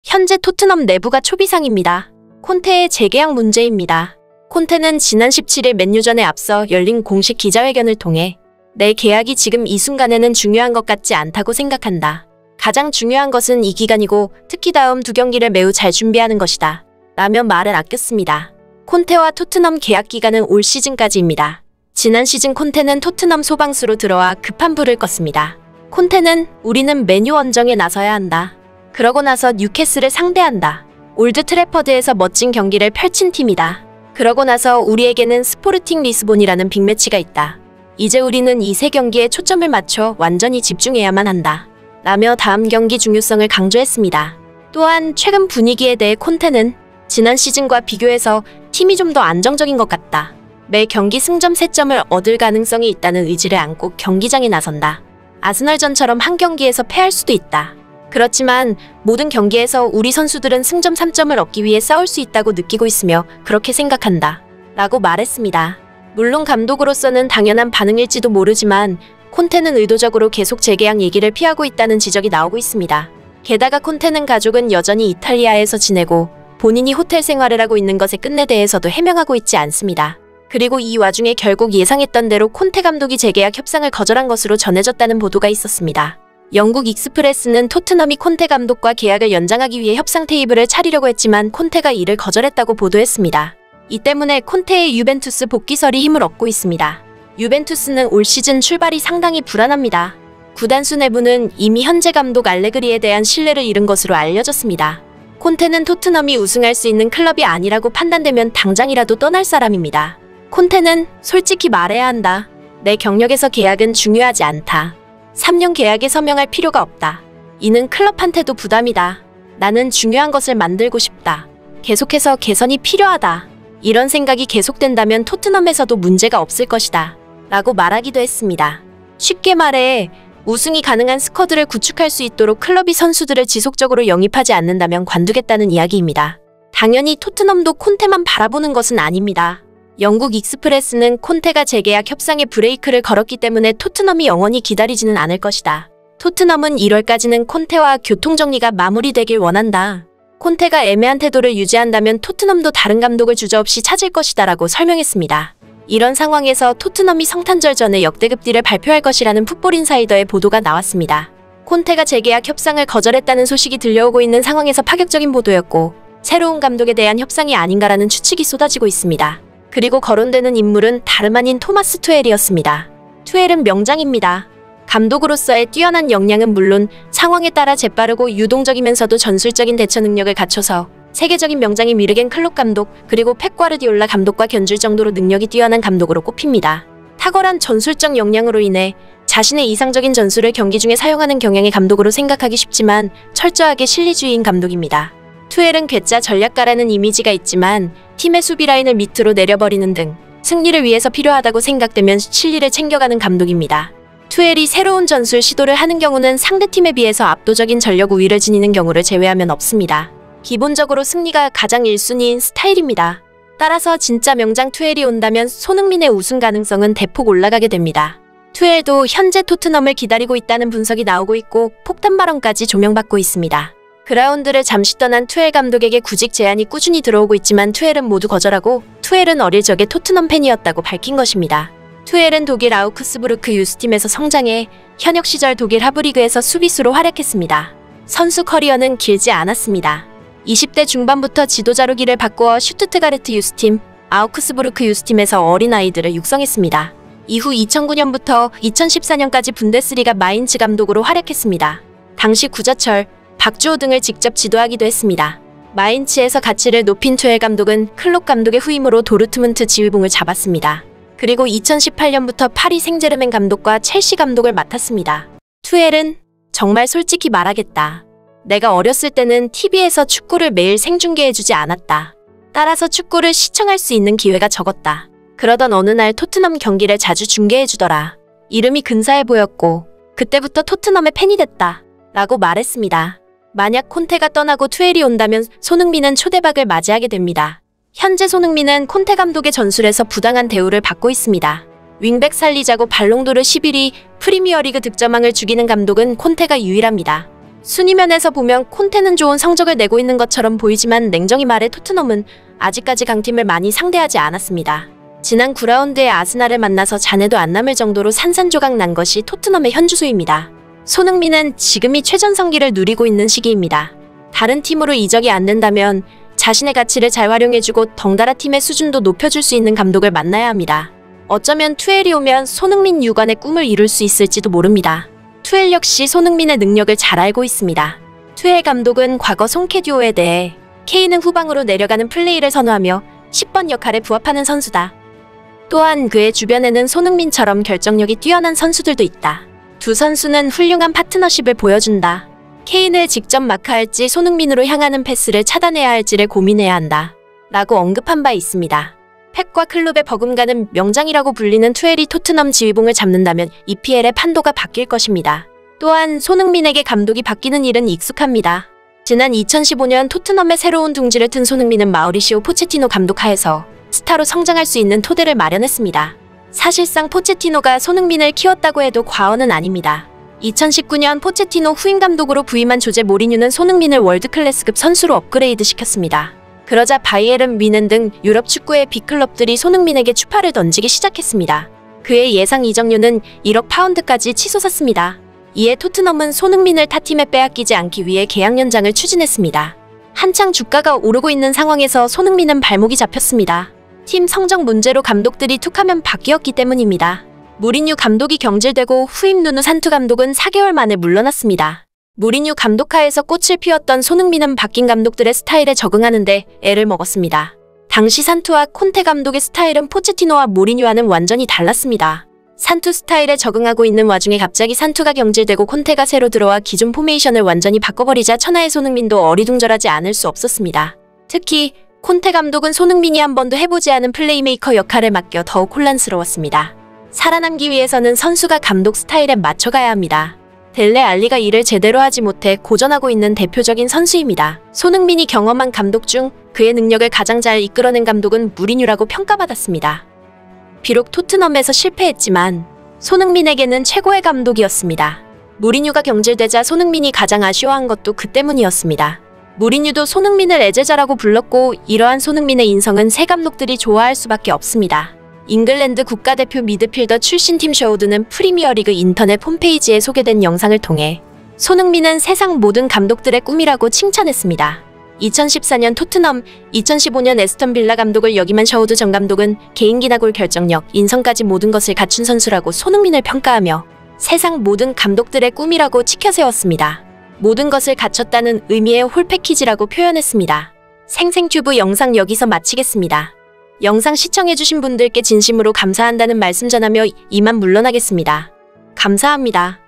현재 토트넘 내부가 초비상입니다. 콘테의 재계약 문제입니다. 콘테는 지난 17일 맨유전에 앞서 열린 공식 기자회견을 통해 내 계약이 지금 이 순간에는 중요한 것 같지 않다고 생각한다. 가장 중요한 것은 이 기간이고 특히 다음 두 경기를 매우 잘 준비하는 것이다. 라며 말을 아꼈습니다. 콘테와 토트넘 계약 기간은 올 시즌까지입니다. 지난 시즌 콘테는 토트넘 소방수로 들어와 급한 불을 껐습니다. 콘테는 우리는 맨유 원정에 나서야 한다. 그러고 나서 뉴캐슬을 상대한다. 올드 트래퍼드에서 멋진 경기를 펼친 팀이다. 그러고 나서 우리에게는 스포르팅 리스본이라는 빅매치가 있다. 이제 우리는 이 세 경기에 초점을 맞춰 완전히 집중해야만 한다. 라며 다음 경기 중요성을 강조했습니다. 또한 최근 분위기에 대해 콘테는 지난 시즌과 비교해서 팀이 좀 더 안정적인 것 같다. 매 경기 승점 3점을 얻을 가능성이 있다는 의지를 안고 경기장에 나선다. 아스널전처럼 한 경기에서 패할 수도 있다. 그렇지만 모든 경기에서 우리 선수들은 승점 3점을 얻기 위해 싸울 수 있다고 느끼고 있으며 그렇게 생각한다. 라고 말했습니다. 물론 감독으로서는 당연한 반응일지도 모르지만 콘테는 의도적으로 계속 재계약 얘기를 피하고 있다는 지적이 나오고 있습니다. 게다가 콘테는 가족은 여전히 이탈리아에서 지내고 본인이 호텔 생활을 하고 있는 것에 끝내 대해서도 해명하고 있지 않습니다. 그리고 이 와중에 결국 예상했던 대로 콘테 감독이 재계약 협상을 거절한 것으로 전해졌다는 보도가 있었습니다. 영국 익스프레스는 토트넘이 콘테 감독과 계약을 연장하기 위해 협상 테이블을 차리려고 했지만 콘테가 이를 거절했다고 보도했습니다. 이 때문에 콘테의 유벤투스 복귀설이 힘을 얻고 있습니다. 유벤투스는 올 시즌 출발이 상당히 불안합니다. 구단수 내부는 이미 현재 감독 알레그리에 대한 신뢰를 잃은 것으로 알려졌습니다. 콘테는 토트넘이 우승할 수 있는 클럽이 아니라고 판단되면 당장이라도 떠날 사람입니다. 콘테는 솔직히 말해야 한다. 내 경력에서 계약은 중요하지 않다. 3년 계약에 서명할 필요가 없다. 이는 클럽한테도 부담이다. 나는 중요한 것을 만들고 싶다. 계속해서 개선이 필요하다. 이런 생각이 계속된다면 토트넘에서도 문제가 없을 것이다. 라고 말하기도 했습니다. 쉽게 말해 우승이 가능한 스쿼드를 구축할 수 있도록 클럽이 선수들을 지속적으로 영입하지 않는다면 관두겠다는 이야기입니다. 당연히 토트넘도 콘테만 바라보는 것은 아닙니다. 영국 익스프레스는 콘테가 재계약 협상에 브레이크를 걸었기 때문에 토트넘이 영원히 기다리지는 않을 것이다. 토트넘은 1월까지는 콘테와 교통정리가 마무리되길 원한다. 콘테가 애매한 태도를 유지한다면 토트넘도 다른 감독을 주저없이 찾을 것이다 라고 설명했습니다. 이런 상황에서 토트넘이 성탄절 전에 역대급 딜을 발표할 것이라는 풋볼인사이더의 보도가 나왔습니다. 콘테가 재계약 협상을 거절했다는 소식이 들려오고 있는 상황에서 파격적인 보도였고 새로운 감독에 대한 협상이 아닌가라는 추측이 쏟아지고 있습니다. 그리고 거론되는 인물은 다름 아닌 토마스 투헬이었습니다. 투헬은 명장입니다. 감독으로서의 뛰어난 역량은 물론 상황에 따라 재빠르고 유동적이면서도 전술적인 대처 능력을 갖춰서 세계적인 명장인 위르겐 클롭 감독 그리고 펩 과르디올라 감독과 견줄 정도로 능력이 뛰어난 감독으로 꼽힙니다. 탁월한 전술적 역량으로 인해 자신의 이상적인 전술을 경기 중에 사용하는 경향의 감독으로 생각하기 쉽지만 철저하게 실리주의인 감독입니다. 투헬은 괴짜 전략가라는 이미지가 있지만 팀의 수비 라인을 밑으로 내려버리는 등 승리를 위해서 필요하다고 생각되면 실리를 챙겨가는 감독입니다. 투헬이 새로운 전술 시도를 하는 경우는 상대팀에 비해서 압도적인 전력 우위를 지니는 경우를 제외하면 없습니다. 기본적으로 승리가 가장 1순위인 스타일입니다. 따라서 진짜 명장 투헬이 온다면 손흥민의 우승 가능성은 대폭 올라가게 됩니다. 투헬도 현재 토트넘을 기다리고 있다는 분석이 나오고 있고 폭탄 발언까지 조명받고 있습니다. 그라운드를 잠시 떠난 투헬 감독에게 구직 제안이 꾸준히 들어오고 있지만 투헬은 모두 거절하고 투헬은 어릴 적에 토트넘 팬이었다고 밝힌 것입니다. 투헬은 독일 아우크스부르크 유스팀에서 성장해 현역 시절 독일 하브리그에서 수비수로 활약했습니다. 선수 커리어는 길지 않았습니다. 20대 중반부터 지도자로 길을 바꾸어 슈투트가르트 유스팀, 아우크스부르크 유스팀에서 어린아이들을 육성했습니다. 이후 2009년부터 2014년까지 분데스리가 마인츠 감독으로 활약했습니다. 당시 구자철, 박주호 등을 직접 지도하기도 했습니다. 마인츠에서 가치를 높인 투헬 감독은 클롭 감독의 후임으로 도르트문트 지휘봉을 잡았습니다. 그리고 2018년부터 파리 생제르맹 감독과 첼시 감독을 맡았습니다. 투헬은 정말 솔직히 말하겠다. 내가 어렸을 때는 TV에서 축구를 매일 생중계해주지 않았다. 따라서 축구를 시청할 수 있는 기회가 적었다. 그러던 어느 날 토트넘 경기를 자주 중계해주더라. 이름이 근사해 보였고 그때부터 토트넘의 팬이 됐다. 라고 말했습니다. 만약 콘테가 떠나고 투헬이 온다면 손흥민은 초대박을 맞이하게 됩니다. 현재 손흥민은 콘테 감독의 전술에서 부당한 대우를 받고 있습니다. 윙백 살리자고 발롱도르 11위, 프리미어리그 득점왕을 죽이는 감독은 콘테가 유일합니다. 순위면에서 보면 콘테는 좋은 성적을 내고 있는 것처럼 보이지만 냉정히 말해 토트넘은 아직까지 강팀을 많이 상대하지 않았습니다. 지난 9라운드에 아스날을 만나서 잔해도 안 남을 정도로 산산조각 난 것이 토트넘의 현주소입니다. 손흥민은 지금이 최전성기를 누리고 있는 시기입니다. 다른 팀으로 이적이 안 된다면 자신의 가치를 잘 활용해주고 덩달아 팀의 수준도 높여줄 수 있는 감독을 만나야 합니다. 어쩌면 투엘이 오면 손흥민 유관의 꿈을 이룰 수 있을지도 모릅니다. 투엘 역시 손흥민의 능력을 잘 알고 있습니다. 투엘 감독은 과거 송캐듀오에 대해 케인은 후방으로 내려가는 플레이를 선호하며 10번 역할에 부합하는 선수다. 또한 그의 주변에는 손흥민처럼 결정력이 뛰어난 선수들도 있다. 두 선수는 훌륭한 파트너십을 보여준다. 케인을 직접 마크할지 손흥민으로 향하는 패스를 차단해야 할지를 고민해야 한다. 라고 언급한 바 있습니다. 펩과 클롭의 버금가는 명장이라고 불리는 투엘이 토트넘 지휘봉을 잡는다면 EPL의 판도가 바뀔 것입니다. 또한 손흥민에게 감독이 바뀌는 일은 익숙합니다. 지난 2015년 토트넘의 새로운 둥지를 튼 손흥민은 마우리시오 포체티노 감독 하에서 스타로 성장할 수 있는 토대를 마련했습니다. 사실상 포체티노가 손흥민을 키웠다고 해도 과언은 아닙니다. 2019년 포체티노 후임 감독으로 부임한 조제 모리뉴는 손흥민을 월드클래스급 선수로 업그레이드 시켰습니다. 그러자 바이에른 뮌헨 등 유럽 축구의 빅클럽들이 손흥민에게 추파를 던지기 시작했습니다. 그의 예상 이적료는 1억 파운드까지 치솟았습니다. 이에 토트넘은 손흥민을 타 팀에 빼앗기지 않기 위해 계약 연장을 추진했습니다. 한창 주가가 오르고 있는 상황에서 손흥민은 발목이 잡혔습니다. 팀 성적 문제로 감독들이 툭하면 바뀌었기 때문입니다. 무리뉴 감독이 경질되고 후임 누누 산투 감독은 4개월 만에 물러났습니다. 무리뉴 감독 하에서 꽃을 피웠던 손흥민은 바뀐 감독들의 스타일에 적응하는데 애를 먹었습니다. 당시 산투와 콘테 감독의 스타일은 포체티노와 무리뉴와는 완전히 달랐습니다. 산투 스타일에 적응하고 있는 와중에 갑자기 산투가 경질되고 콘테가 새로 들어와 기존 포메이션을 완전히 바꿔버리자 천하의 손흥민도 어리둥절하지 않을 수 없었습니다. 특히 콘테 감독은 손흥민이 한 번도 해보지 않은 플레이메이커 역할을 맡겨 더욱 혼란스러웠습니다. 살아남기 위해서는 선수가 감독 스타일에 맞춰가야 합니다. 델레 알리가 이를 제대로 하지 못해 고전하고 있는 대표적인 선수입니다. 손흥민이 경험한 감독 중 그의 능력을 가장 잘 이끌어낸 감독은 무리뉴라고 평가받았습니다. 비록 토트넘에서 실패했지만 손흥민에게는 최고의 감독이었습니다. 무리뉴가 경질되자 손흥민이 가장 아쉬워한 것도 그 때문이었습니다. 무리뉴도 손흥민을 애제자라고 불렀고 이러한 손흥민의 인성은 새 감독들이 좋아할 수밖에 없습니다. 잉글랜드 국가대표 미드필더 출신 팀 셔우드는 프리미어리그 인터넷 홈페이지에 소개된 영상을 통해 손흥민은 세상 모든 감독들의 꿈이라고 칭찬했습니다. 2014년 토트넘, 2015년 에스턴 빌라 감독을 역임한 셔우드 전 감독은 개인기나 골 결정력, 인성까지 모든 것을 갖춘 선수라고 손흥민을 평가하며 세상 모든 감독들의 꿈이라고 치켜세웠습니다. 모든 것을 갖췄다는 의미의 홀 패키지라고 표현했습니다. 생생튜브 영상 여기서 마치겠습니다. 영상 시청해주신 분들께 진심으로 감사한다는 말씀 전하며 이만 물러나겠습니다. 감사합니다.